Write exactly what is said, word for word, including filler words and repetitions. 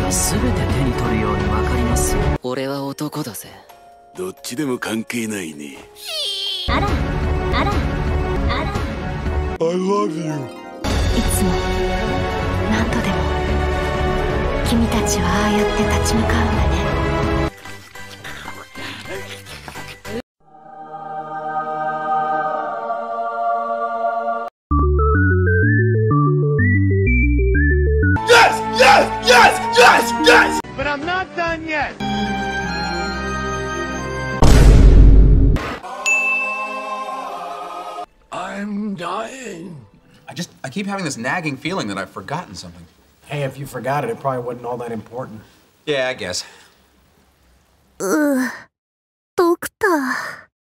が全て手に取るように分かりますよ。俺は男だぜ。 どっちでも関係ないね。 あらあらあら I love you。 いつも何度でも君たちはああやって立ち向かうんだね。 Yes! Yes! Yes! Yes! Yes! But I'm not done yet! I'm dying. I just, I keep having this nagging feeling that I've forgotten something. Hey, if you forgot it, it probably wasn't all that important. Yeah, I guess. Ugh, Doctor.